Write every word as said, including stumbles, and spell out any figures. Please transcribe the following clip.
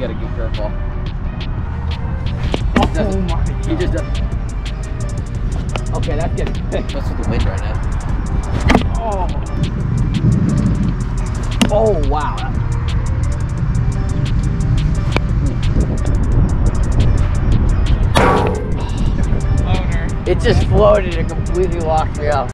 gotta get careful. Oh my god. He just does. Okay, that's getting fixed. What's with the wind right now? Oh. Oh, wow. It just floated and completely locked me up.